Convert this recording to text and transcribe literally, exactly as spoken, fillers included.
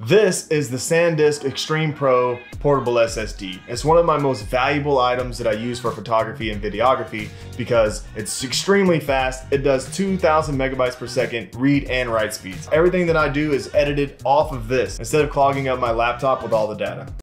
This is the SanDisk Extreme Pro Portable S S D. It's one of my most valuable items that I use for photography and videography because it's extremely fast. It does two thousand megabytes per second read and write speeds. Everything that I do is edited off of this instead of clogging up my laptop with all the data.